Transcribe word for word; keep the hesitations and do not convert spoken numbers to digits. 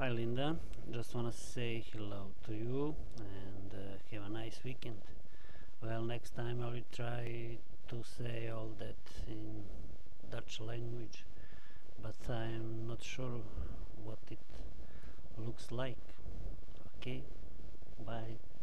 Hi Linda, just wanna say hello to you and uh, have a nice weekend. Well, next time I will try to say all that in Dutch language, but I'm not sure what it looks like. Okay, bye.